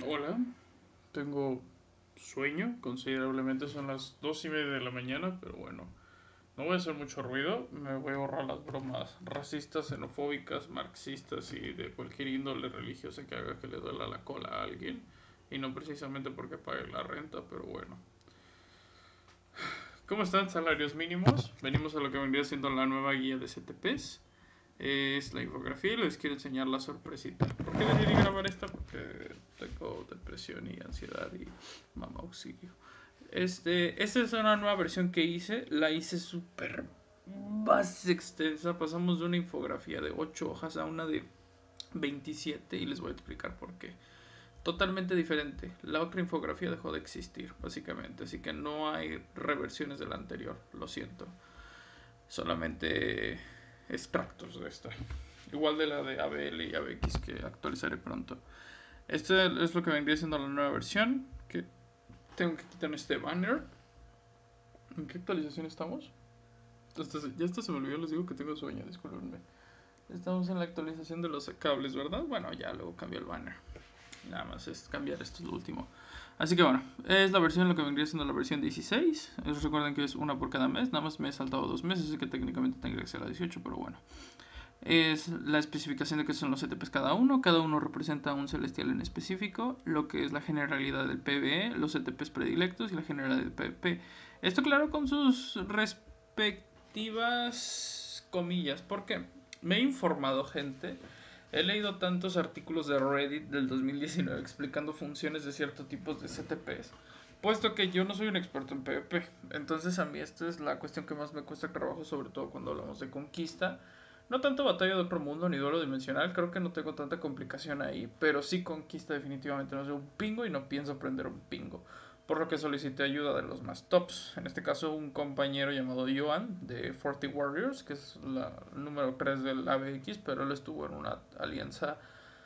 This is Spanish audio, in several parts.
Hola, tengo sueño, considerablemente son las 2:30 de la mañana, pero bueno, no voy a hacer mucho ruido, me voy a ahorrar las bromas racistas, xenofóbicas, marxistas y de cualquier índole religiosa que haga que le duela la cola a alguien, y no precisamente porque pague la renta, pero bueno. ¿Cómo están salarios mínimos? Venimos a lo que vendría siendo la nueva guía de CTPs. Es la infografía y les quiero enseñar la sorpresita. ¿Por qué decidí grabar esta? Porque tengo depresión y ansiedad y mamá auxilio. Esta es una nueva versión que hice. La hice súper más extensa. Pasamos de una infografía de 8 hojas a una de 27 y les voy a explicar por qué. Totalmente diferente. La otra infografía dejó de existir, básicamente. Así que no hay reversiones de la anterior. Lo siento. Solamente extractos de esta. Igual de la de ABL y ABX que actualizaré pronto. Este es lo que vendría siendo la nueva versión. Que tengo que quitar este banner. ¿En qué actualización estamos? Ya hasta se me olvidó, les digo que tengo sueño, discúlpenme. Estamos en la actualización de los cables, ¿verdad? Bueno, ya luego cambio el banner. Nada más es cambiar esto, es lo último. Así que bueno, es la versión, lo que vendría siendo la versión 16. Recuerden que es una por cada mes. Nada más me he saltado 2 meses, así que técnicamente tendría que ser la 18, pero bueno. Es la especificación de qué son los CTPs cada uno. Cada uno representa un celestial en específico, lo que es la generalidad del PvE, los CTPs predilectos y la generalidad del PvP. Esto claro con sus respectivas comillas, porque me he informado, gente. He leído tantos artículos de Reddit del 2019 explicando funciones de ciertos tipos de CTPs, puesto que yo no soy un experto en PvP. Entonces a mí esta es la cuestión que más me cuesta trabajo, sobre todo cuando hablamos de conquista. No tanto batalla de otro mundo ni duelo dimensional, creo que no tengo tanta complicación ahí, pero sí conquista definitivamente no sé un pingo y no pienso aprender un pingo. Por lo que solicité ayuda de los más tops, en este caso un compañero llamado Joan de 40 Warriors, que es la número 3 del ABX, pero él estuvo en una alianza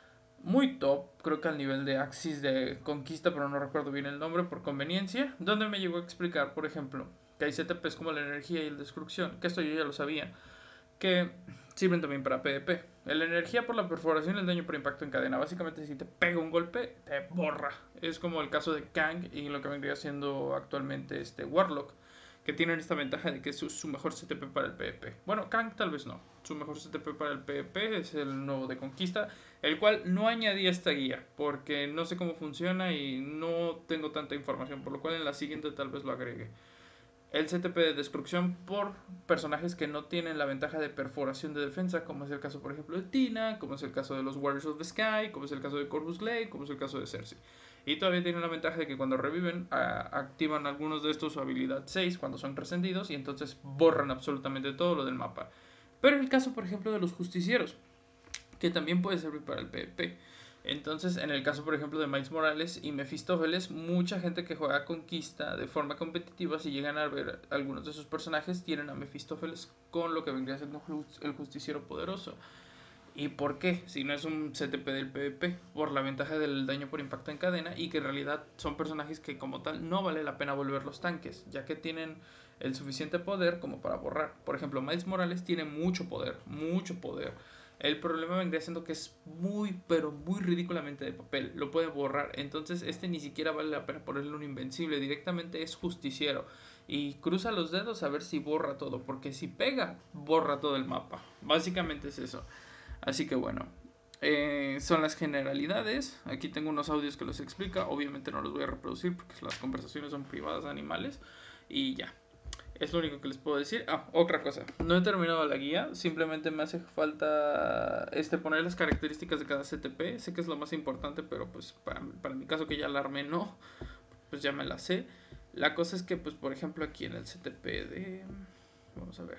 muy top, creo que al nivel de Axis de Conquista, pero no recuerdo bien el nombre por conveniencia, donde me llegó a explicar, por ejemplo, que hay CTPs como la energía y la destrucción, que esto yo ya lo sabía, que sirven también para PvP. La energía por la perforación y el daño por impacto en cadena. Básicamente, si te pega un golpe, te borra. Es como el caso de Kang y lo que vendría siendo actualmente este Warlock, que tienen esta ventaja de que es su mejor CTP para el PvP. Bueno, Kang tal vez no. Su mejor CTP para el PvP es el nuevo de Conquista, el cual no añadí a esta guía porque no sé cómo funciona y no tengo tanta información, por lo cual en la siguiente tal vez lo agregue. El CTP de destrucción por personajes que no tienen la ventaja de perforación de defensa, como es el caso, por ejemplo, de Tina, como es el caso de los Warriors of the Sky, como es el caso de Corvus Glaive, como es el caso de Cersei. Y todavía tienen la ventaja de que cuando reviven, activan algunos de estos su habilidad 6 cuando son trascendidos y entonces borran absolutamente todo lo del mapa. Pero el caso, por ejemplo, de los justicieros, que también puede servir para el PvP. Entonces, en el caso, por ejemplo, de Miles Morales y Mephistófeles, mucha gente que juega Conquista de forma competitiva, si llegan a ver algunos de sus personajes, tienen a Mephistófeles con lo que vendría siendo el justiciero poderoso. ¿Y por qué? Si no es un CTP del PvP, por la ventaja del daño por impacto en cadena y que en realidad son personajes que como tal no vale la pena volverlos tanques, ya que tienen el suficiente poder como para borrar. Por ejemplo, Miles Morales tiene mucho poder, mucho poder. El problema vendría siendo que es muy, pero muy ridículamente de papel. Lo puede borrar. Entonces, este ni siquiera vale la pena ponerle un invencible. Directamente es justiciero. Y cruza los dedos a ver si borra todo. Porque si pega, borra todo el mapa. Básicamente es eso. Así que bueno. Son las generalidades. Aquí tengo unos audios que los explica. Obviamente no los voy a reproducir porque las conversaciones son privadas de animales. Y ya. Es lo único que les puedo decir. Ah, otra cosa. No he terminado la guía. Simplemente me hace falta poner las características de cada CTP. Sé que es lo más importante, pero pues para mi caso que ya la armé no. Pues ya me la sé. La cosa es que pues por ejemplo aquí en el CTP de... Vamos a ver.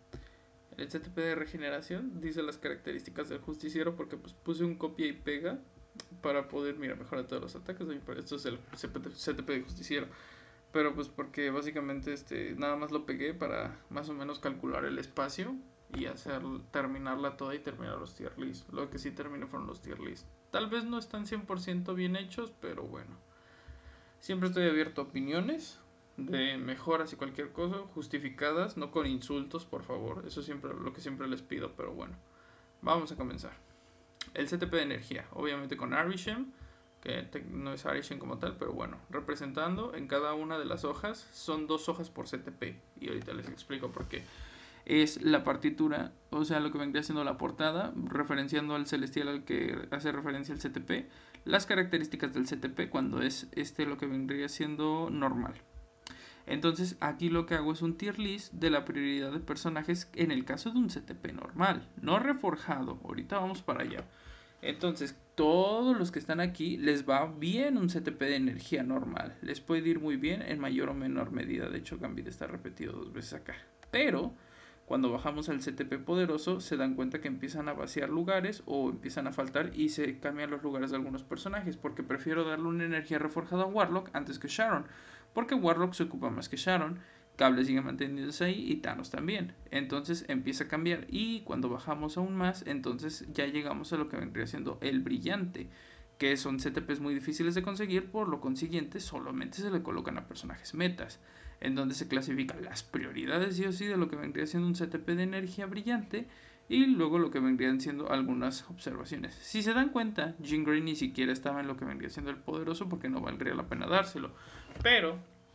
El CTP de regeneración dice las características del justiciero porque pues puse un copia y pega para poder, mira, mejorar todos los ataques. Esto es el CTP de justiciero. Pero pues porque básicamente nada más lo pegué para más o menos calcular el espacio y terminarla toda y terminar los tier list. Lo que sí terminé fueron los tier list. Tal vez no están 100% bien hechos, pero bueno. Siempre estoy abierto a opiniones de mejoras y cualquier cosa, justificadas, no con insultos, por favor. Eso siempre lo que siempre les pido, pero bueno. Vamos a comenzar. El CTP de energía, obviamente con Arishem. que no es Arishem como tal, pero bueno, representando en cada una de las hojas, son 2 hojas por CTP, y ahorita les explico por qué. Es la partitura, o sea, lo que vendría siendo la portada, referenciando al celestial al que hace referencia el CTP, las características del CTP cuando es lo que vendría siendo normal. Entonces aquí lo que hago es un tier list de la prioridad de personajes en el caso de un CTP normal, no reforjado. Ahorita vamos para allá. Entonces, todos los que están aquí les va bien un CTP de energía normal. Les puede ir muy bien en mayor o menor medida. De hecho, Gambit está repetido 2 veces acá. Pero cuando bajamos al CTP poderoso, se dan cuenta que empiezan a vaciar lugares o empiezan a faltar y se cambian los lugares de algunos personajes. Porque prefiero darle una energía reforjada a Warlock antes que Sharon. Porque Warlock se ocupa más que Sharon. Cable sigue manteniéndose ahí y Thanos también. Entonces empieza a cambiar. Y cuando bajamos aún más, entonces ya llegamos a lo que vendría siendo el brillante. Que son CTPs muy difíciles de conseguir. Por lo consiguiente, solamente se le colocan a personajes metas. En donde se clasifican las prioridades sí o sí de lo que vendría siendo un CTP de energía brillante. Y luego lo que vendrían siendo algunas observaciones. Si se dan cuenta, Jean Grey ni siquiera estaba en lo que vendría siendo el poderoso porque no valdría la pena dárselo. Pero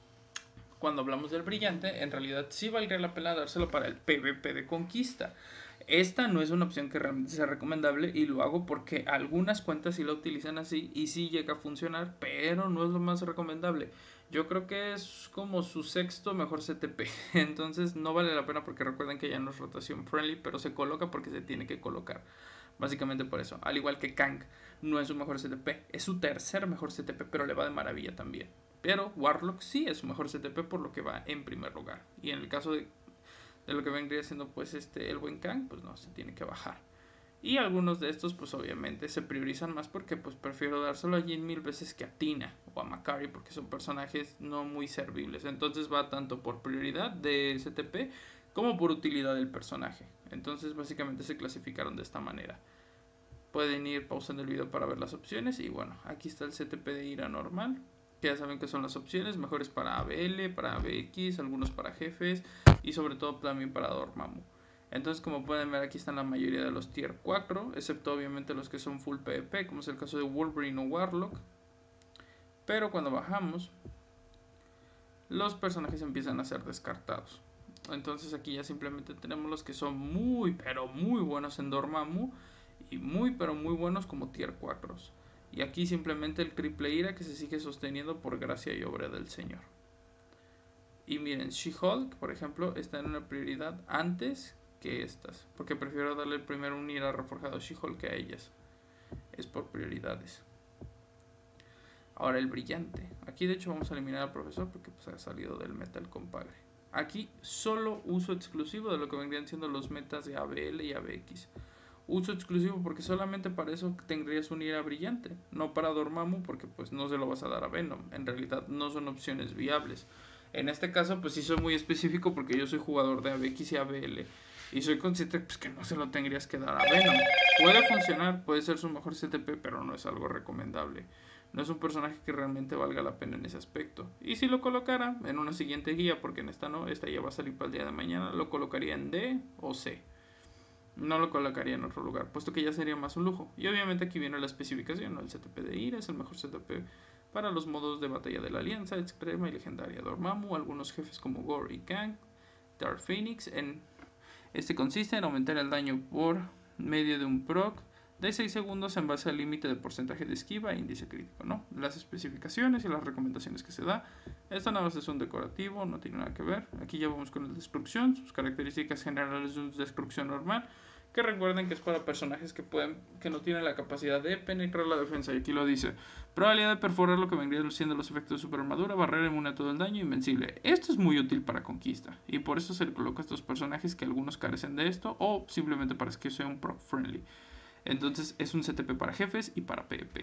cuando hablamos del brillante, en realidad sí valdría la pena dárselo para el PvP de conquista. Esta no es una opción que realmente sea recomendable y lo hago porque algunas cuentas sí la utilizan así y sí llega a funcionar, pero no es lo más recomendable. Yo creo que es como su 6º mejor CTP, entonces no vale la pena porque recuerden que ya no es rotación friendly, pero se coloca porque se tiene que colocar. Básicamente por eso, al igual que Kang, no es su mejor CTP, es su 3er mejor CTP, pero le va de maravilla también. Pero Warlock sí es su mejor CTP por lo que va en primer lugar. Y en el caso de lo que vendría siendo pues el buen Kang, pues no, se tiene que bajar. Y algunos de estos pues obviamente se priorizan más porque pues prefiero dárselo a Jean 1000 veces que a Tina o a Makari porque son personajes no muy servibles. Entonces va tanto por prioridad de CTP como por utilidad del personaje. Entonces básicamente se clasificaron de esta manera. Pueden ir pausando el video para ver las opciones y bueno, aquí está el CTP de ira normal. Que ya saben que son las opciones mejores para ABL, para ABX, algunos para jefes y sobre todo también para Dormammu. Entonces como pueden ver aquí están la mayoría de los tier 4, excepto obviamente los que son full PvP, como es el caso de Wolverine o Warlock. Pero cuando bajamos, los personajes empiezan a ser descartados. Entonces aquí ya simplemente tenemos los que son muy pero muy buenos en Dormammu y muy pero muy buenos como tier 4. Y aquí simplemente el triple ira que se sigue sosteniendo por gracia y obra del Señor. Y miren, She-Hulk, por ejemplo, está en una prioridad antes que estas. Porque prefiero darle primero un ira reforjado a She-Hulk que a ellas. Es por prioridades. Ahora el brillante. Aquí de hecho vamos a eliminar al profesor porque pues, ha salido del meta el compadre. Aquí solo uso exclusivo de lo que vendrían siendo los metas de ABL y ABX. Uso exclusivo porque solamente para eso tendrías un ira brillante, no para Dormammu porque pues no se lo vas a dar a Venom, en realidad no son opciones viables. En este caso pues sí soy muy específico porque yo soy jugador de ABX y ABL y soy consciente pues que no se lo tendrías que dar a Venom. Puede funcionar, puede ser su mejor CTP, pero no es algo recomendable. No es un personaje que realmente valga la pena en ese aspecto. Y si lo colocara en una siguiente guía, porque en esta no, esta ya va a salir para el día de mañana, lo colocaría en D o C. No lo colocaría en otro lugar, puesto que ya sería más un lujo. Y obviamente aquí viene la especificación, ¿no? El CTP de Ira es el mejor CTP para los modos de batalla de la Alianza, Extrema y Legendaria. Dormammu, algunos jefes como Gore y Kang, Dark Phoenix. Este consiste en aumentar el daño por medio de un proc de 6 segundos en base al límite de porcentaje de esquiva e índice crítico, ¿no? Las especificaciones y las recomendaciones que se da. Esto nada más es un decorativo, no tiene nada que ver. Aquí ya vamos con el destrucción, sus características generales de un destrucción normal, que recuerden que es para personajes que no tienen la capacidad de penetrar la defensa. Y aquí lo dice: probabilidad de perforar lo que vendría siendo los efectos de superarmadura, barrera inmune a todo el daño, invencible. Esto es muy útil para conquista, y por eso se le coloca a estos personajes que algunos carecen de esto, o simplemente para que sea un proc friendly. Entonces es un CTP para jefes y para PvP.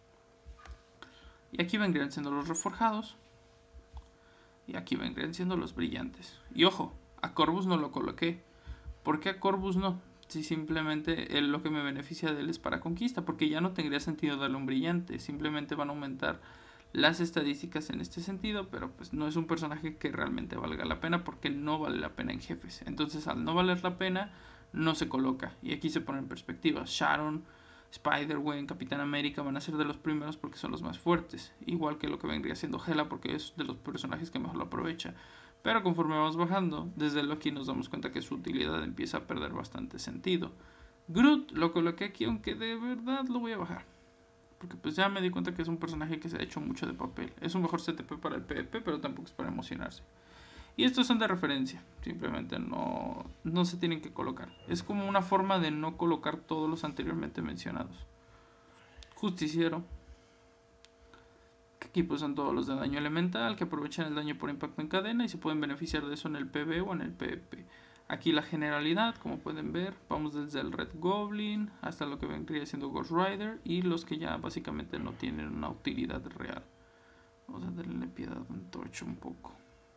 Y aquí vendrían siendo los reforjados. Y aquí vendrían siendo los brillantes. Y ojo, a Corvus no lo coloqué. ¿Por qué a Corvus no? Si simplemente lo que me beneficia de él es para conquista. Porque ya no tendría sentido darle un brillante. Simplemente van a aumentar las estadísticas en este sentido. Pero pues no es un personaje que realmente valga la pena. Porque no vale la pena en jefes. Entonces al no valer la pena, no se coloca. Y aquí se pone en perspectiva. Sharon Spider-Gwen, Capitán América van a ser de los primeros porque son los más fuertes. Igual que lo que vendría siendo Hela porque es de los personajes que mejor lo aprovecha. Pero conforme vamos bajando, desde Loki nos damos cuenta que su utilidad empieza a perder bastante sentido. Groot lo coloqué aquí, aunque de verdad lo voy a bajar. Porque pues ya me di cuenta que es un personaje que se ha hecho mucho de papel. Es un mejor CTP para el PvP, pero tampoco es para emocionarse. Y estos son de referencia, simplemente no se tienen que colocar. Es como una forma de no colocar todos los anteriormente mencionados. Justiciero, que aquí pues son todos los de daño elemental, que aprovechan el daño por impacto en cadena y se pueden beneficiar de eso en el PvE o en el PvP. Aquí la generalidad, como pueden ver, vamos desde el Red Goblin hasta lo que vendría siendo Ghost Rider y los que ya básicamente no tienen una utilidad real. Vamos a darle piedad a Antorcha un poco.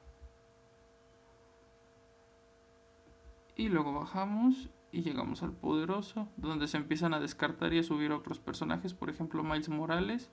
Y luego bajamos y llegamos al poderoso, donde se empiezan a descartar y a subir otros personajes, por ejemplo Miles Morales.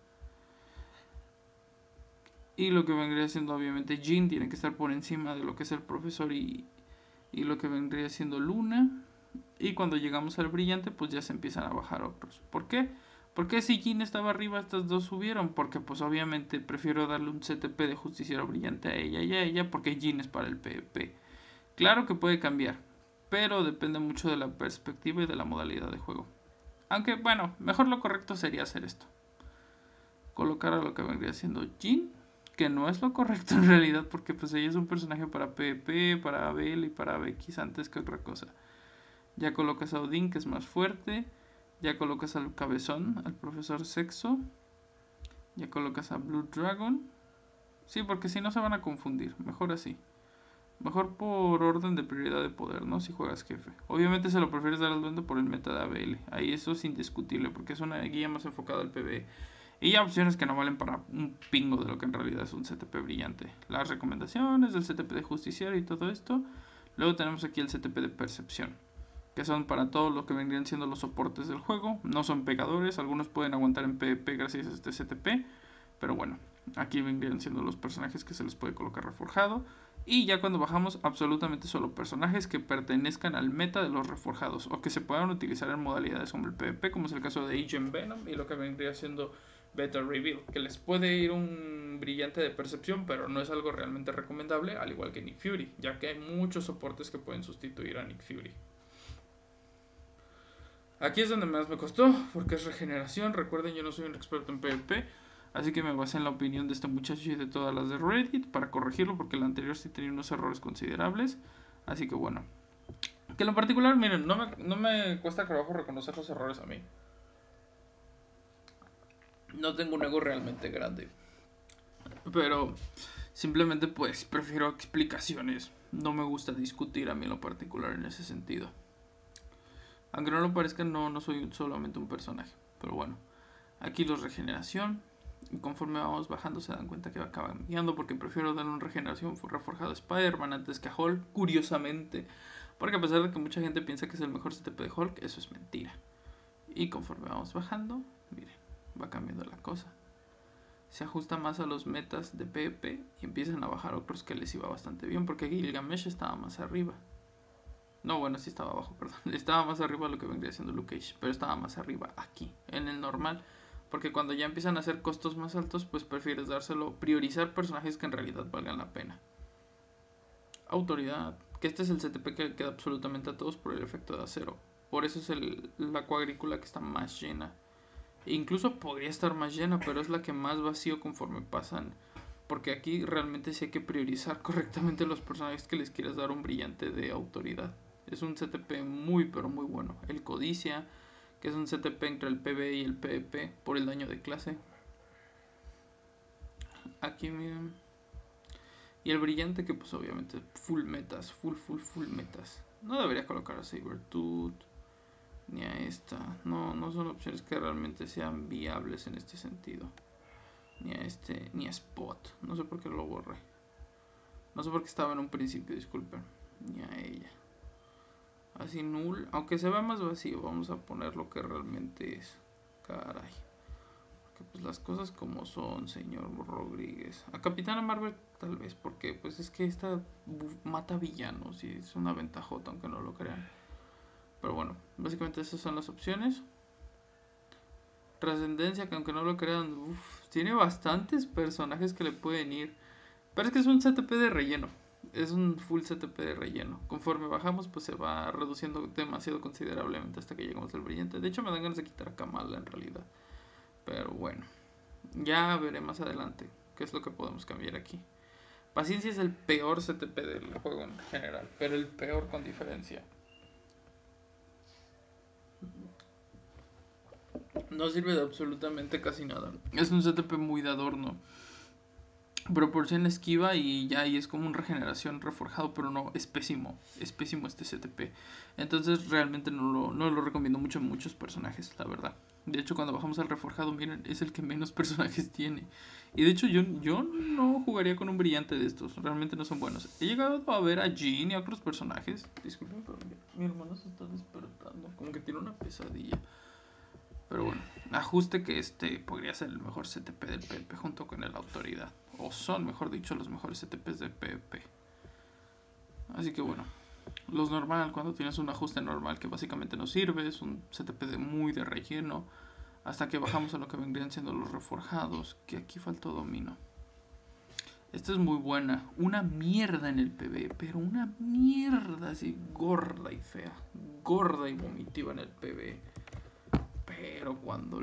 Y lo que vendría siendo obviamente Jean tiene que estar por encima de lo que es el profesor y lo que vendría siendo Luna. Y cuando llegamos al brillante pues ya se empiezan a bajar otros. ¿Por qué? Porque si Jean estaba arriba estas dos subieron, porque pues obviamente prefiero darle un CTP de justiciero brillante a ella y a ella, porque Jean es para el PvP. Claro que puede cambiar, pero depende mucho de la perspectiva y de la modalidad de juego. Aunque bueno, mejor lo correcto sería hacer esto. Colocar a lo que vendría siendo Jean, que no es lo correcto en realidad, porque pues ella es un personaje para PvP, para Abel y para BX antes que otra cosa. Ya colocas a Odín, que es más fuerte. Ya colocas al cabezón, al profesor Sexo. Ya colocas a Blue Dragon. Sí, porque si no se van a confundir. Mejor así. Mejor por orden de prioridad de poder, ¿no? Si juegas jefe. Obviamente se lo prefieres dar al duende por el meta de ABL. Ahí eso es indiscutible, porque es una guía más enfocada al PvE. Y ya opciones que no valen para un pingo de lo que en realidad es un CTP brillante. Las recomendaciones del CTP de justiciero y todo esto. Luego tenemos aquí el CTP de percepción, que son para todo lo que vendrían siendo los soportes del juego. No son pegadores, algunos pueden aguantar en PvP gracias a este CTP, pero bueno, aquí vendrían siendo los personajes que se les puede colocar reforjado. Y ya cuando bajamos, absolutamente solo personajes que pertenezcan al meta de los reforjados o que se puedan utilizar en modalidades como el PvP, como es el caso de Agent Venom y lo que vendría siendo Beta Reveal, que les puede ir un brillante de percepción, pero no es algo realmente recomendable, al igual que Nick Fury, ya que hay muchos soportes que pueden sustituir a Nick Fury. Aquí es donde más me costó, porque es regeneración. Recuerden, yo no soy un experto en PvP, así que me basé en la opinión de este muchacho y de todas las de Reddit para corregirlo, porque el anterior sí tenía unos errores considerables. Así que bueno. Que en lo particular, miren, no me cuesta trabajo reconocer los errores a mí. No tengo un ego realmente grande. Pero simplemente pues prefiero explicaciones. No me gusta discutir a mí en lo particular en ese sentido. Aunque no lo parezca, no soy solamente un personaje. Pero bueno. Aquí los regeneración. Y conforme vamos bajando se dan cuenta que va cambiando, porque prefiero dar una regeneración reforjado a Spider-Man antes que a Hulk, curiosamente. Porque a pesar de que mucha gente piensa que es el mejor CTP de Hulk, eso es mentira. Y conforme vamos bajando, miren, va cambiando la cosa. Se ajusta más a los metas de PvP y empiezan a bajar otros que les iba bastante bien, porque Gilgamesh estaba más arriba. No, bueno, sí estaba abajo, perdón. Estaba más arriba de lo que vendría siendo Luke Cage, pero estaba más arriba aquí, en el normal. Porque cuando ya empiezan a hacer costos más altos, pues prefieres dárselo, priorizar personajes que en realidad valgan la pena. Autoridad, que este es el CTP que queda absolutamente a todos por el efecto de acero. Por eso es la cuadrícula que está más llena. E incluso podría estar más llena, pero es la que más vacío conforme pasan. Porque aquí realmente sí hay que priorizar correctamente los personajes que les quieras dar un brillante de autoridad. Es un CTP muy pero muy bueno. El Codicia, que es un CTP entre el PvE y el PvP por el daño de clase. Aquí miren. Y el brillante, que pues obviamente full metas, full metas. No debería colocar a Sabertooth ni a esta. No son opciones que realmente sean viables en este sentido. Ni a este, ni a Spot. No sé por qué lo borré. No sé por qué estaba en un principio, disculpen. Ni a ella. Así null. Aunque se vea más vacío, vamos a poner lo que realmente es. Caray. Porque pues las cosas como son, señor Rodríguez. A Capitana Marvel tal vez, porque pues es que esta mata villanos y es una ventajota, aunque no lo crean. Pero bueno, básicamente esas son las opciones. Trascendencia, que aunque no lo crean, tiene bastantes personajes que le pueden ir. Pero es que es un CTP de relleno. Es un full CTP de relleno. Conforme bajamos, pues se va reduciendo demasiado considerablemente hasta que llegamos al brillante. De hecho, me dan ganas de quitar a Kamala en realidad. Pero bueno, ya veré más adelante qué es lo que podemos cambiar aquí. Paciencia es el peor CTP del juego en general, pero el peor con diferencia. No sirve de absolutamente casi nada. Es un CTP muy de adorno. Proporciona esquiva y ya ahí es como un regeneración reforjado, pero no, es pésimo este CTP. Entonces realmente no lo recomiendo mucho en muchos personajes, la verdad. De hecho, cuando bajamos al reforjado, miren, es el que menos personajes tiene. Y de hecho, yo no jugaría con un brillante de estos, realmente no son buenos. He llegado a ver a Jean y a otros personajes. Disculpen, pero mi hermano se está despertando, como que tiene una pesadilla. Pero bueno, ajuste que este podría ser el mejor CTP del PvP junto con el autoridad. O son, mejor dicho, los mejores CTPs de PvP. Así que bueno, los normal, cuando tienes un ajuste normal que básicamente no sirve, es un CTP muy de relleno. Hasta que bajamos a lo que vendrían siendo los reforjados, que aquí faltó domino. Esta es muy buena, una mierda en el PvE, pero una mierda así gorda y fea, gorda y vomitiva en el PvE. Pero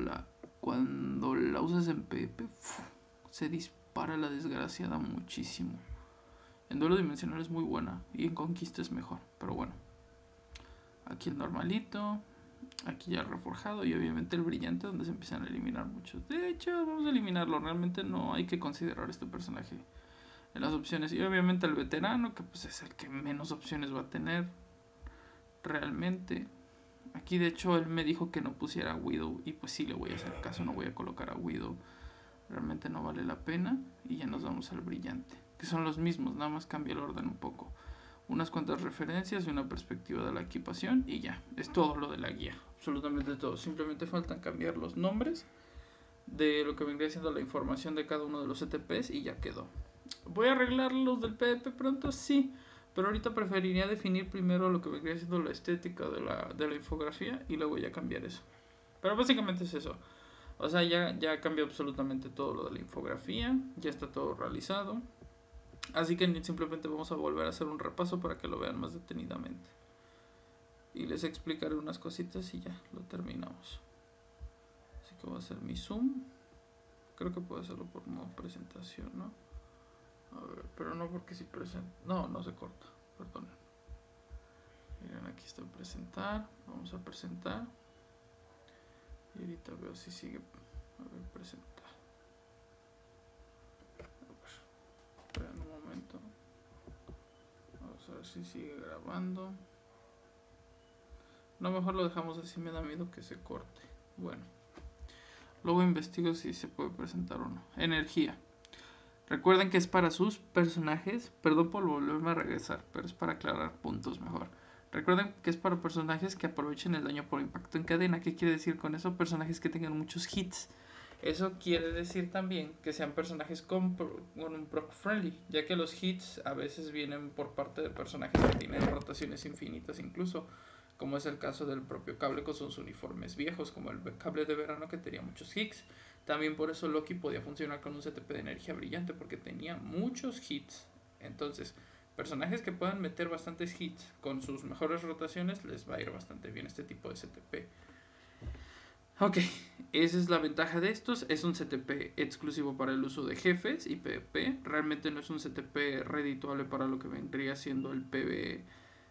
cuando la usas en PvP, se dispara la desgraciada muchísimo. En duelo dimensional es muy buena y en conquista es mejor. Pero bueno, aquí el normalito, aquí ya el reforjado y obviamente el brillante, donde se empiezan a eliminar muchos. De hecho, vamos a eliminarlo. Realmente no hay que considerar este personaje en las opciones. Y obviamente el veterano, que pues es el que menos opciones va a tener realmente. Aquí de hecho él me dijo que no pusiera a Widow y pues sí le voy a hacer caso, no voy a colocar a Widow. Realmente no vale la pena y ya nos vamos al brillante, que son los mismos, nada más cambia el orden un poco. Unas cuantas referencias y una perspectiva de la equipación y ya, es todo lo de la guía, absolutamente todo. Simplemente faltan cambiar los nombres de lo que vendría siendo la información de cada uno de los ETPs y ya quedó. ¿Voy a arreglar los del PvP pronto? Sí. Pero ahorita preferiría definir primero lo que vendría siendo la estética de la infografía y luego ya cambiar eso. Pero básicamente es eso. O sea, ya cambió absolutamente todo lo de la infografía. Ya está todo realizado. Así que simplemente vamos a volver a hacer un repaso para que lo vean más detenidamente. Y les explicaré unas cositas y ya lo terminamos. Así que voy a hacer mi zoom. Creo que puedo hacerlo por modo presentación, ¿no? A ver, pero no porque si presenta. No se corta, perdón. Miren, aquí está presentar. Vamos a presentar. Y ahorita veo si sigue. A ver, presentar. A ver, esperen un momento. Vamos a ver si sigue grabando. No, mejor lo dejamos así, me da miedo que se corte. Bueno, luego investigo si se puede presentar o no. Energía. Recuerden que es para sus personajes. Perdón por volverme a regresar, pero es para aclarar puntos mejor. Recuerden que es para personajes que aprovechen el daño por impacto en cadena. ¿Qué quiere decir con eso? Personajes que tengan muchos hits. Eso quiere decir también que sean personajes con un proc friendly, ya que los hits a veces vienen por parte de personajes que tienen rotaciones infinitas incluso, como es el caso del propio Cable con sus uniformes viejos, como el Cable de verano que tenía muchos hits. También por eso Loki podía funcionar con un CTP de energía brillante, porque tenía muchos hits. Entonces, personajes que puedan meter bastantes hits con sus mejores rotaciones, les va a ir bastante bien este tipo de CTP. Ok, esa es la ventaja de estos. Es un CTP exclusivo para el uso de jefes y PvP. Realmente no es un CTP redituable para lo que vendría siendo el PvE,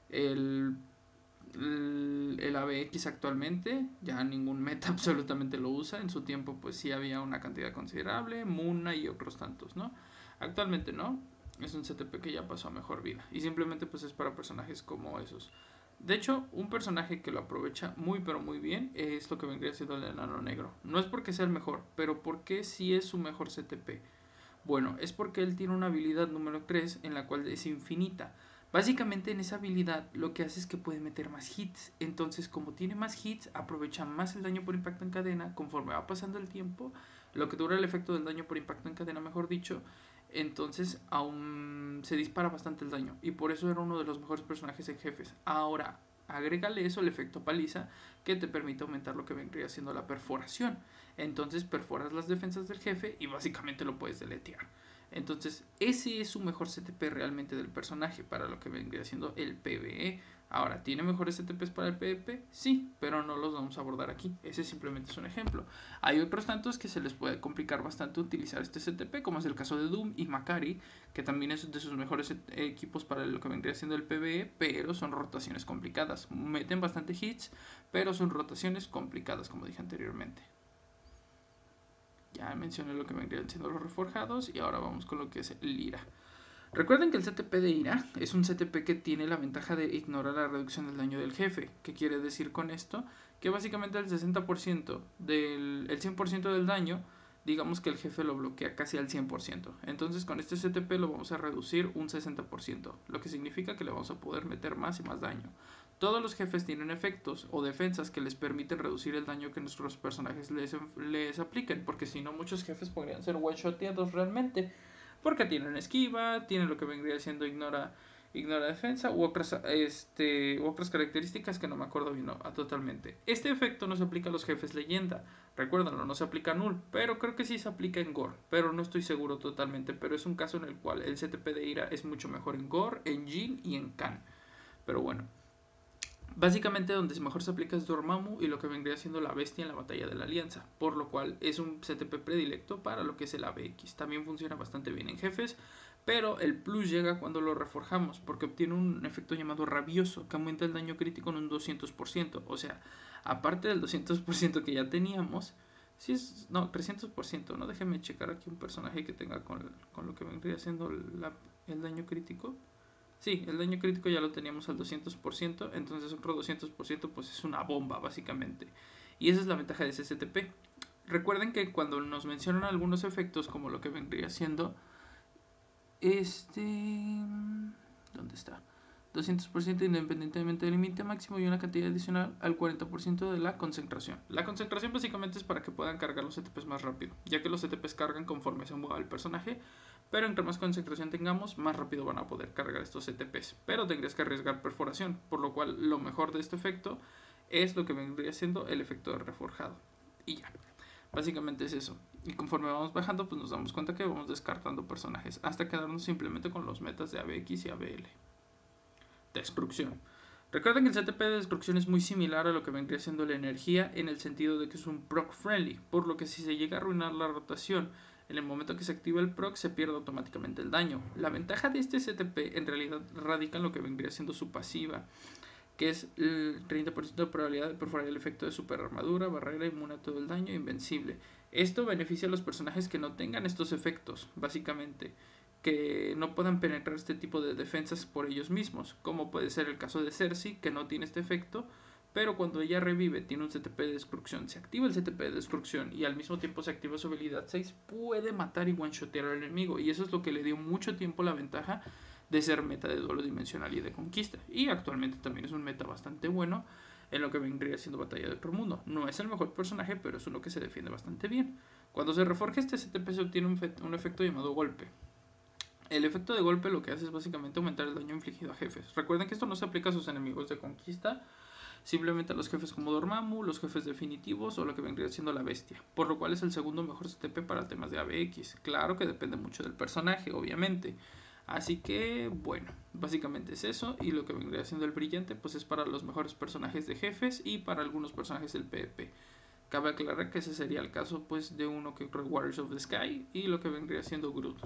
el ABX actualmente. Ya ningún meta absolutamente lo usa. En su tiempo pues sí había una cantidad considerable, Muna y otros tantos, ¿no? Actualmente no. Es un CTP que ya pasó a mejor vida. Y simplemente pues es para personajes como esos. De hecho, un personaje que lo aprovecha muy pero muy bien es lo que vendría siendo el enano negro. No es porque sea el mejor, pero porque sí es su mejor CTP. Bueno, es porque él tiene una habilidad número 3 en la cual es infinita. Básicamente en esa habilidad lo que hace es que puede meter más hits. Entonces como tiene más hits, aprovecha más el daño por impacto en cadena. Conforme va pasando el tiempo, lo que dura el efecto del daño por impacto en cadena, mejor dicho, entonces aún se dispara bastante el daño. Y por eso era uno de los mejores personajes en jefes. Ahora, Agrégale eso el efecto paliza, que te permite aumentar lo que vendría siendo la perforación. Entonces perforas las defensas del jefe y básicamente lo puedes deletear. Entonces ese es su mejor CTP realmente del personaje para lo que vendría siendo el PvE. Ahora, ¿tiene mejores CTPs para el PvP? Sí, pero no los vamos a abordar aquí. Ese simplemente es un ejemplo. Hay otros tantos que se les puede complicar bastante utilizar este CTP, como es el caso de Doom y Macari, que también es de sus mejores equipos para lo que vendría siendo el PvE, pero son rotaciones complicadas. Meten bastante hits, pero son rotaciones complicadas, como dije anteriormente. Ya mencioné lo que vendrían siendo los reforjados y ahora vamos con lo que es el IRA. Recuerden que el CTP de IRA es un CTP que tiene la ventaja de ignorar la reducción del daño del jefe. ¿Qué quiere decir con esto? Que básicamente el 60% el 100% del daño, digamos que el jefe lo bloquea casi al 100%. Entonces con este CTP lo vamos a reducir un 60%, lo que significa que le vamos a poder meter más y más daño. Todos los jefes tienen efectos o defensas que les permiten reducir el daño que nuestros personajes les apliquen, porque si no muchos jefes podrían ser one-shoteados realmente. Porque tienen esquiva, tienen lo que vendría siendo ignora defensa u otras características que no me acuerdo bien totalmente. Este efecto no se aplica a los jefes leyenda, recuérdenlo, no se aplica a null, pero creo que sí se aplica en gore, pero no estoy seguro totalmente, pero es un caso en el cual el CTP de Ira es mucho mejor en gore, en Jin y en Khan. Pero bueno, básicamente donde mejor se aplica es Dormammu y lo que vendría siendo la bestia en la batalla de la alianza, por lo cual es un CTP predilecto para lo que es el ABX. También funciona bastante bien en jefes, pero el plus llega cuando lo reforjamos, porque obtiene un efecto llamado rabioso, que aumenta el daño crítico en un 200%. O sea, aparte del 200% que ya teníamos, si es, no, 300%, ¿no? Déjenme checar aquí un personaje que tenga con lo que vendría siendo el daño crítico. Sí, el daño crítico ya lo teníamos al 200%, entonces otro 200% pues es una bomba básicamente. Y esa es la ventaja de ese CTP. Recuerden que cuando nos mencionan algunos efectos como lo que vendría siendo ¿dónde está? 200% independientemente del límite máximo y una cantidad adicional al 40% de la concentración. La concentración básicamente es para que puedan cargar los CTPs más rápido, ya que los CTPs cargan conforme se mueva el personaje, pero entre más concentración tengamos, más rápido van a poder cargar estos CTPs. Pero tendrías que arriesgar perforación, por lo cual lo mejor de este efecto es lo que vendría siendo el efecto de reforjado. Y ya, básicamente es eso. Y conforme vamos bajando, pues nos damos cuenta que vamos descartando personajes hasta quedarnos simplemente con los metas de ABX y ABL. Destrucción. Recuerden que el CTP de destrucción es muy similar a lo que vendría siendo la energía en el sentido de que es un proc friendly, por lo que si se llega a arruinar la rotación en el momento que se activa el proc se pierde automáticamente el daño. La ventaja de este CTP en realidad radica en lo que vendría siendo su pasiva, que es el 30% de probabilidad de perforar el efecto de super armadura, barrera, inmune a todo el daño, invencible. Esto beneficia a los personajes que no tengan estos efectos, básicamente, que no puedan penetrar este tipo de defensas por ellos mismos, como puede ser el caso de Cersei, que no tiene este efecto, pero cuando ella revive tiene un CTP de destrucción, se activa el CTP de destrucción y al mismo tiempo se activa su habilidad 6, puede matar y one-shotear al enemigo, y eso es lo que le dio mucho tiempo la ventaja de ser meta de duelo dimensional y de conquista, y actualmente también es un meta bastante bueno en lo que vendría siendo batalla de otro mundo. No es el mejor personaje, pero es uno que se defiende bastante bien. Cuando se reforja este CTP se obtiene un efecto llamado golpe. El efecto de golpe lo que hace es básicamente aumentar el daño infligido a jefes. Recuerden que esto no se aplica a sus enemigos de conquista, simplemente a los jefes como Dormammu, los jefes definitivos o lo que vendría siendo la bestia, por lo cual es el segundo mejor CTP para temas de ABX. Claro que depende mucho del personaje, obviamente. Así que, bueno, básicamente es eso. Y lo que vendría siendo el brillante, pues es para los mejores personajes de jefes y para algunos personajes del PvP. Cabe aclarar que ese sería el caso pues de uno que creo Warriors of the Sky y lo que vendría siendo Groot.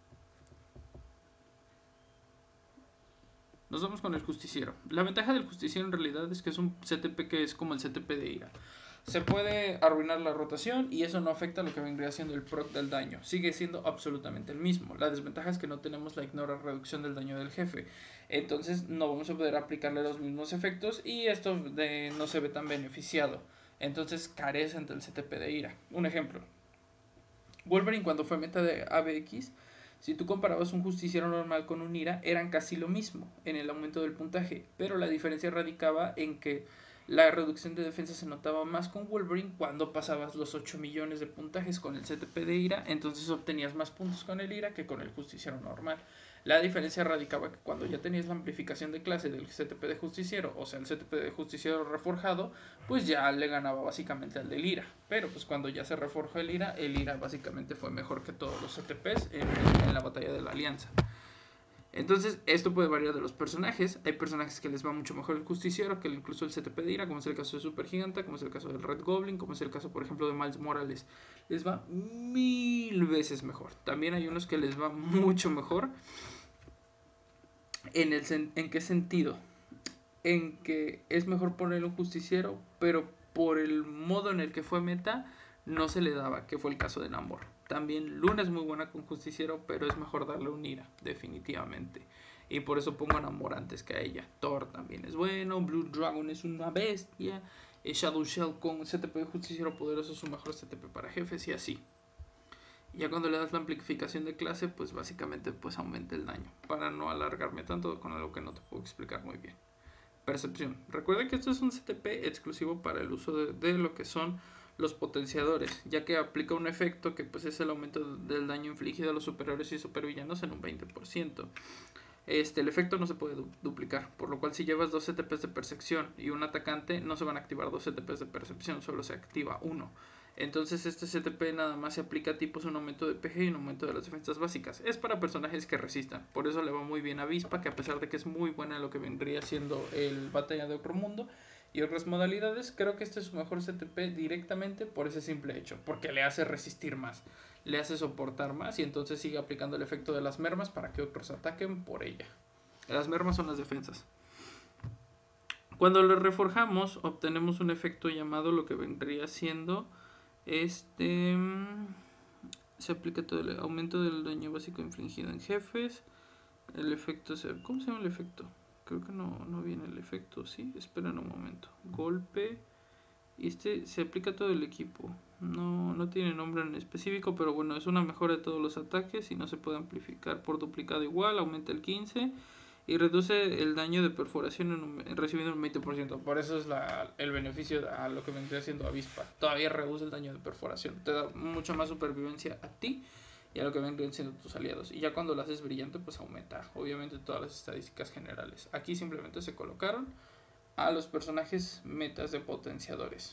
Nos vamos con el justiciero. La ventaja del justiciero en realidad es que es un CTP que es como el CTP de Ira. Se puede arruinar la rotación y eso no afecta a lo que vendría siendo el proc del daño. Sigue siendo absolutamente el mismo. La desventaja es que no tenemos la ignora reducción del daño del jefe. Entonces no vamos a poder aplicarle los mismos efectos y esto no se ve tan beneficiado. Entonces carece ante el CTP de Ira. Un ejemplo. Wolverine cuando fue meta de ABX, si tú comparabas un justiciero normal con un IRA, eran casi lo mismo en el aumento del puntaje, pero la diferencia radicaba en que La reducción de defensa se notaba más con Wolverine cuando pasabas los 8 millones de puntajes con el CTP de Ira, entonces obtenías más puntos con el Ira que con el Justiciero normal. La diferencia radicaba que cuando ya tenías la amplificación de clase del CTP de Justiciero, o sea, el CTP de Justiciero reforjado, pues ya le ganaba básicamente al del Ira. Pero pues cuando ya se reforjó el Ira básicamente fue mejor que todos los CTPs en la batalla de la Alianza. Entonces, esto puede variar de los personajes. Hay personajes que les va mucho mejor el Justiciero que incluso el CTP de Ira, como es el caso de Super Giganta, como es el caso del Red Goblin, como es el caso, por ejemplo, de Miles Morales. Les va 1000 veces mejor. También hay unos que les va mucho mejor. ¿En qué sentido? En que es mejor ponerle un Justiciero, pero por el modo en el que fue meta, no se le daba, que fue el caso de Namor. También Luna es muy buena con Justiciero, pero es mejor darle un Ira, definitivamente. Y por eso pongo a Namor antes que a ella. Thor también es bueno, Blue Dragon es una bestia, Shadow Shell con CTP de Justiciero poderoso es su mejor CTP para jefes y así. Y ya cuando le das la amplificación de clase, pues básicamente pues aumenta el daño. Para no alargarme tanto con algo que no te puedo explicar muy bien. Percepción. Recuerden que esto es un CTP exclusivo para el uso de lo que son los potenciadores, ya que aplica un efecto que pues es el aumento del daño infligido a los superiores y supervillanos en un 20%. El efecto no se puede duplicar, por lo cual si llevas 2 CTPs de percepción y un atacante, no se van a activar 2 CTPs de percepción, solo se activa uno. Entonces este CTP nada más se aplica a tipos un aumento de PG y un aumento de las defensas básicas. Es para personajes que resistan, por eso le va muy bien a Avispa, que a pesar de que es muy buena en lo que vendría siendo el Batalla de Otro Mundo y otras modalidades, creo que este es su mejor CTP directamente por ese simple hecho, porque le hace resistir más, le hace soportar más y entonces sigue aplicando el efecto de las mermas para que otros ataquen por ella. Las mermas son las defensas. Cuando le reforjamos, obtenemos un efecto llamado lo que vendría siendo se aplica todo el aumento del daño básico infligido en jefes. El efecto ¿cómo se llama el efecto? Creo que no viene el efecto, ¿sí? Esperen un momento. Golpe. Y se aplica a todo el equipo. No tiene nombre en específico, pero bueno, es una mejora de todos los ataques y no se puede amplificar por duplicado igual, aumenta el 15 y reduce el daño de perforación recibiendo un 20%. Por eso es el beneficio a lo que vendría siendo Avispa. Todavía reduce el daño de perforación. Te da mucha más supervivencia a ti y a lo que vendrían siendo tus aliados. Y ya cuando lo haces brillante, pues aumenta, obviamente, todas las estadísticas generales. Aquí simplemente se colocaron a los personajes metas de potenciadores.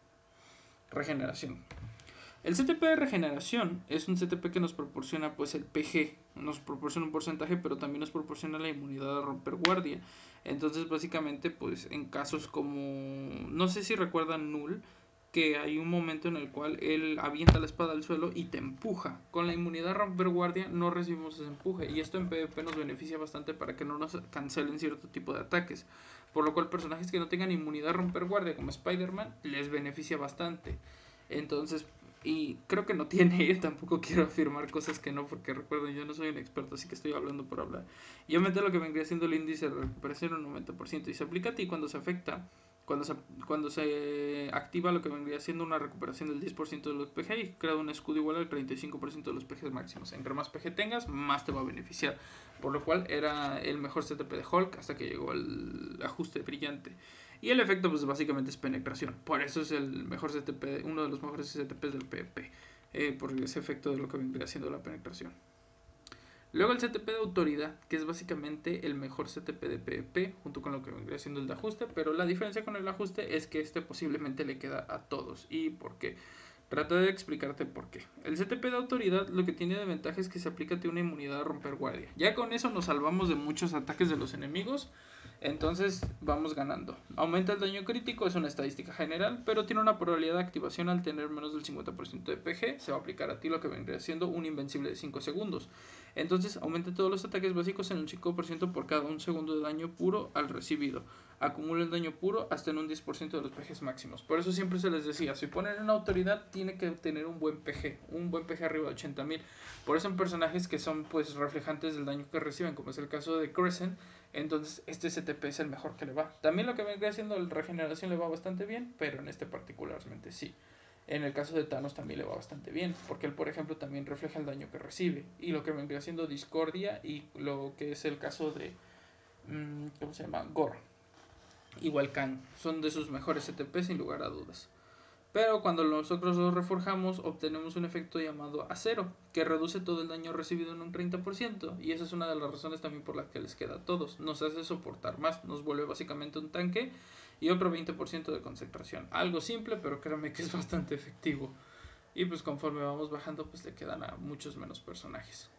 Regeneración. El CTP de regeneración es un CTP que nos proporciona pues el PG, nos proporciona un porcentaje, pero también nos proporciona la inmunidad a romper guardia. Entonces básicamente pues en casos como, no sé si recuerdan Null, que hay un momento en el cual él avienta la espada al suelo y te empuja. Con la inmunidad a romper guardia no recibimos ese empuje y esto en PvP nos beneficia bastante para que no nos cancelen cierto tipo de ataques. Por lo cual personajes que no tengan inmunidad a romper guardia como Spider-Man les beneficia bastante. Entonces, y creo que no tiene, tampoco quiero afirmar cosas que no, porque recuerden, yo no soy un experto, así que estoy hablando por hablar. Y aumenta lo que vendría siendo el índice de recuperación un 90%. Y se aplica a ti cuando se afecta, cuando se activa lo que vendría siendo una recuperación del 10% de los PG y crea un escudo igual al 35% de los PG máximos. Entre más PG tengas, más te va a beneficiar. Por lo cual era el mejor CTP de Hulk hasta que llegó el ajuste brillante. Y el efecto pues básicamente es penetración. Por eso es el mejor CTP, uno de los mejores CTPs del PvP. Por ese efecto de lo que vendría siendo la penetración. Luego el CTP de autoridad, que es básicamente el mejor CTP de PvP, junto con lo que vendría siendo el de ajuste, pero la diferencia con el ajuste es que este posiblemente le queda a todos. ¿Y por qué? Trata de explicarte por qué. El CTP de autoridad lo que tiene de ventaja es que se aplica una inmunidad a romper guardia. Ya con eso nos salvamos de muchos ataques de los enemigos. Entonces vamos ganando. Aumenta el daño crítico, es una estadística general, pero tiene una probabilidad de activación al tener menos del 50% de PG. Se va a aplicar a ti lo que vendría siendo un invencible de 5 segundos. Entonces aumenta todos los ataques básicos en un 5% por cada un segundo de daño puro al recibido. Acumula el daño puro hasta en un 10% de los PGs máximos. Por eso siempre se les decía, si ponen una autoridad tiene que tener un buen PG arriba de 80.000. Por eso en personajes que son pues reflejantes del daño que reciben, como es el caso de Crescent, entonces este CTP es el mejor que le va. También lo que vendría haciendo la regeneración le va bastante bien, pero en este particularmente sí. En el caso de Thanos también le va bastante bien, porque él, por ejemplo, también refleja el daño que recibe. Y lo que vendría siendo Discordia y lo que es el caso de, ¿cómo se llama? Gore. igual Kang. Son de sus mejores CTP sin lugar a dudas. Pero cuando nosotros los reforjamos, obtenemos un efecto llamado acero, que reduce todo el daño recibido en un 30%. Y esa es una de las razones también por las que les queda a todos. Nos hace soportar más, nos vuelve básicamente un tanque y otro 20% de concentración. Algo simple, pero créanme que es bastante efectivo. Y pues conforme vamos bajando, pues le quedan a muchos menos personajes.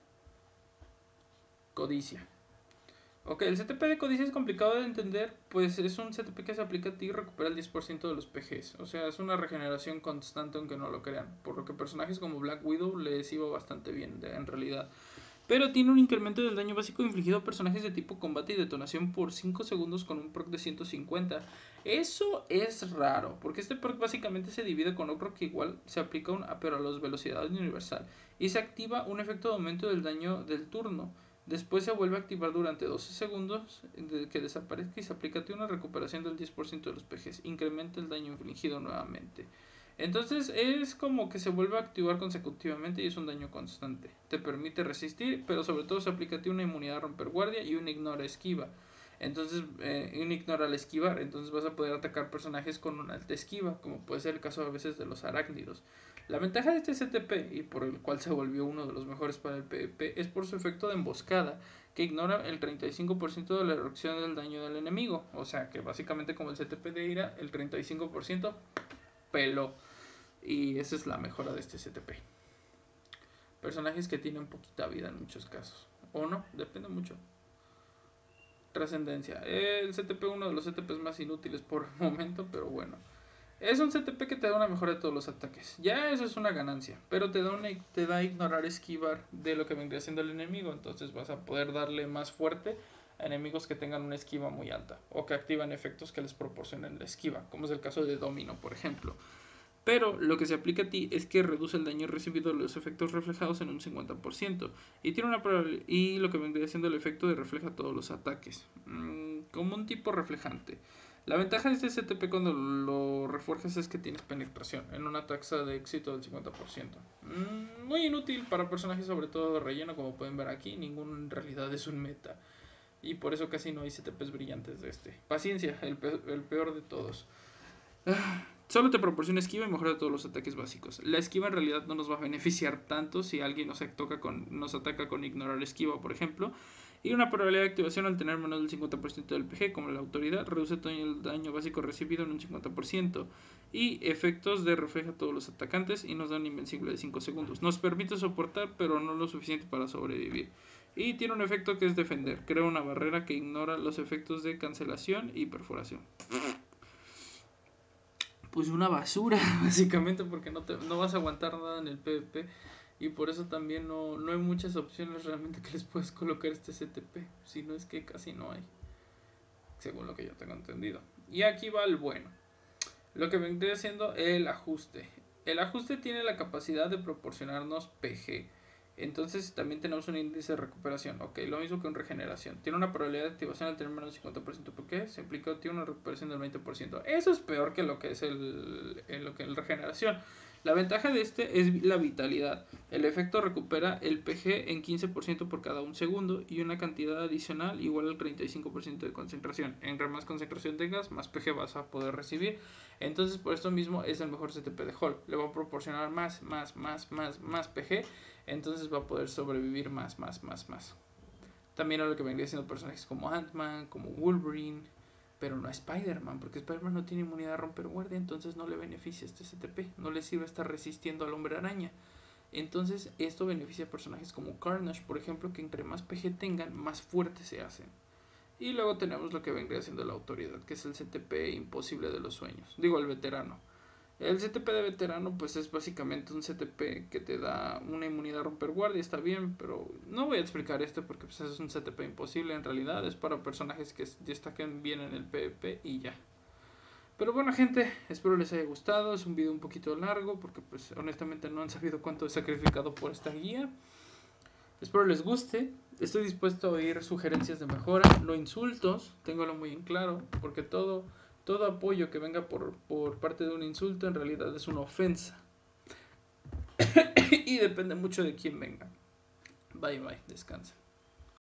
Codicia. Ok, el CTP de codicia es complicado de entender, pues es un CTP que se aplica a ti y recupera el 10% de los PGs. O sea, es una regeneración constante aunque no lo crean. Por lo que personajes como Black Widow les iba bastante bien en realidad. Pero tiene un incremento del daño básico infligido a personajes de tipo combate y detonación por 5 segundos con un proc de 150. Eso es raro, porque este proc básicamente se divide con otro que igual se aplica pero a la velocidad universal. Y se activa un efecto de aumento del daño del turno. Después se vuelve a activar durante 12 segundos de que desaparezca y se aplica una recuperación del 10% de los PGs. Incrementa el daño infligido nuevamente. Entonces es como que se vuelve a activar consecutivamente y es un daño constante. Te permite resistir, pero sobre todo se aplica a ti una inmunidad a romper guardia y un ignora esquiva. Entonces, un ignora al esquivar. Entonces vas a poder atacar personajes con una alta esquiva, como puede ser el caso a veces de los arácnidos. La ventaja de este CTP, y por el cual se volvió uno de los mejores para el PvP, es por su efecto de emboscada, que ignora el 35% de la reducción del daño del enemigo. O sea que básicamente como el CTP de Ira, el 35% peló. Y esa es la mejora de este CTP. Personajes que tienen poquita vida en muchos casos. O no, depende mucho. Trascendencia. El CTP, uno de los CTPs más inútiles por el momento, pero bueno. Es un CTP que te da una mejora de todos los ataques. Ya eso es una ganancia. Pero te da a ignorar esquivar de lo que vendría siendo el enemigo. Entonces vas a poder darle más fuerte a enemigos que tengan una esquiva muy alta. O que activan efectos que les proporcionen la esquiva. Como es el caso de Domino, por ejemplo. Pero lo que se aplica a ti es que reduce el daño recibido de los efectos reflejados en un 50%. Y tiene una y lo que vendría siendo el efecto de refleja todos los ataques. Como un tipo reflejante. La ventaja de este CTP cuando lo reforjas es que tienes penetración en una tasa de éxito del 50%. Muy inútil para personajes sobre todo de relleno, como pueden ver aquí. Ninguno en realidad es un meta. Y por eso casi no hay CTPs brillantes de este. Paciencia, el peor de todos. Solo te proporciona esquiva y mejora todos los ataques básicos. La esquiva en realidad no nos va a beneficiar tanto si alguien nos ataca con ignorar esquiva, por ejemplo. Y una probabilidad de activación al tener menos del 50% del PG, como la autoridad, reduce todo el daño básico recibido en un 50%. Y efectos de refleja a todos los atacantes y nos da un invencible de 5 segundos. Nos permite soportar, pero no lo suficiente para sobrevivir. Y tiene un efecto que es defender. Crea una barrera que ignora los efectos de cancelación y perforación. Pues una basura, básicamente, porque no vas a aguantar nada en el PvP. Y por eso también no hay muchas opciones realmente que les puedes colocar este CTP. Si no es que casi no hay, según lo que yo tengo entendido. Y aquí va el bueno. Lo que vendría siendo el ajuste. El ajuste tiene la capacidad de proporcionarnos PG. Entonces también tenemos un índice de recuperación. Ok, lo mismo que en regeneración. Tiene una probabilidad de activación al tener menos del 50%. ¿Por qué? Se implica tiene una recuperación del 20%. Eso es peor que lo que es lo que es regeneración. La ventaja de este es la vitalidad. El efecto recupera el PG en 15% por cada un segundo y una cantidad adicional igual al 35% de concentración. Entre más concentración tengas, más PG vas a poder recibir. Entonces por esto mismo es el mejor CTP de Hulk. Le va a proporcionar más PG. Entonces va a poder sobrevivir más. También a lo que vendría siendo personajes como Ant-Man, como Wolverine, pero no a Spider-Man, porque Spider-Man no tiene inmunidad a romper guardia, entonces no le beneficia este CTP, no le sirve estar resistiendo al Hombre Araña. Entonces esto beneficia a personajes como Carnage, por ejemplo, que entre más PG tengan, más fuertes se hacen. Y luego tenemos lo que vendría siendo la autoridad, que es el CTP imposible de los sueños. Digo, el veterano. El CTP de veterano pues es básicamente un CTP que te da una inmunidad a romper guardia, está bien, pero no voy a explicar esto porque pues es un CTP imposible en realidad, es para personajes que destaquen bien en el PvP y ya. Pero bueno gente, espero les haya gustado, es un video un poquito largo porque pues honestamente no han sabido cuánto he sacrificado por esta guía. Espero les guste, estoy dispuesto a oír sugerencias de mejora, no insultos, téngalo muy en claro, porque todo apoyo que venga por parte de un insulto en realidad es una ofensa. Y depende mucho de quién venga. Bye bye, descansa.